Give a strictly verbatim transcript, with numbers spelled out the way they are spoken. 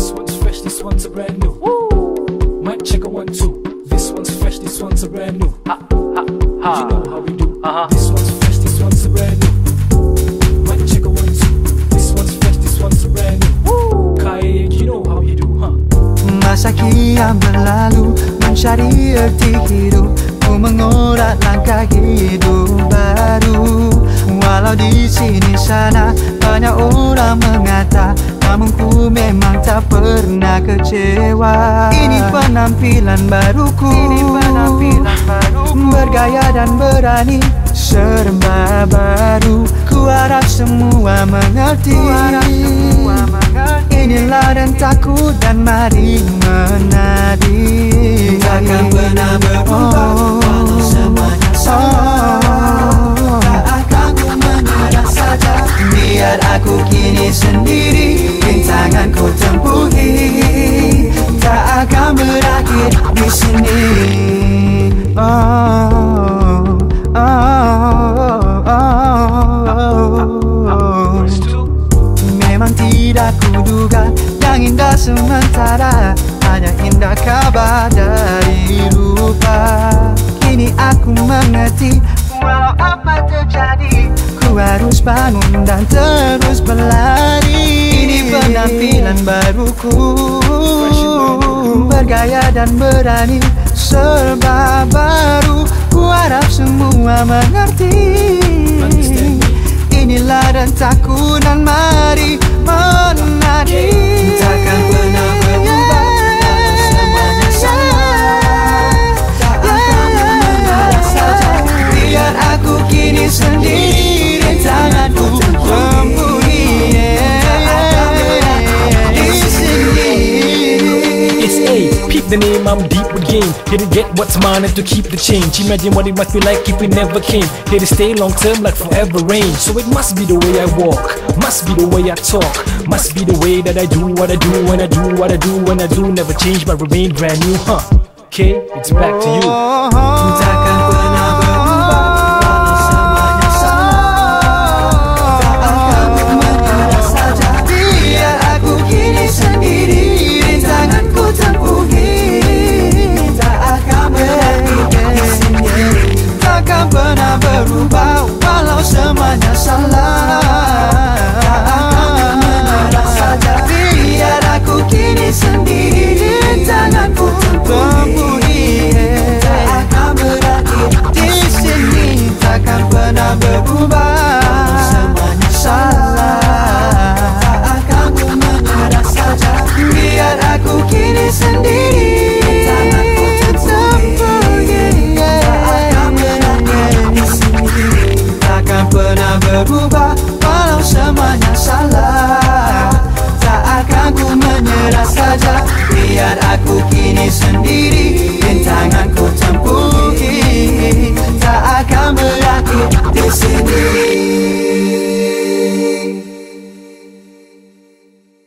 This one's fresh, this one's a brand new. Mic check a one two. This one's fresh, this one's a brand new. Ha, ha, ha. You know how we do. Uh-huh. This one's fresh, this one's a brand new. Mic check a one two. This one's fresh, this one's a brand new. Kaya, you know how you do, huh? Masa kian berlalu mencari erti hidup, ku mengorak langkah hidup baru. Walau di sini sana banyak orang mengata, namun ku memang tak pernah kecewa. Ini penampilan baruku, Ini penampilan baruku. Bergaya dan berani, serba baru. Ku harap semua mengerti, ku harap semua mengerti. Inilah rentakku dan mari menari. Takkan pernah berubah walau semuanya sama. Tak akan ku menyerah saja, biar aku kini sendiri. Rintangan ku tempuhi, tak akan berakhir di sini. Oh, oh, oh, oh. Memang tidak kuduga yang indah sementara hanya indah kabar dari rupa. Kini aku mengerti, walau apa terjadi, ku harus bangun dan terus berlari. Ini penampilan baruku, bergaya dan berani, serba baru. Ku harap semua mengerti. Inilah rentakku dan mari menari. Takkan pernah berubah walau semuanya sama. Tak akan menyerah saja, biar aku kini sendiri. Rintanganku tempuhi, tak akan berakhir di sini. It's A, peep the name, I'm deep with game. Here to get what's mine and to keep the change. Imagine what it must be like if we never came. Here to stay long term like forever rain. So it must be the way I walk, must be the way I talk, must be the way that I do what I do when I do what I do when I do. Never change but remain brand new, huh? Okay, it's back to you.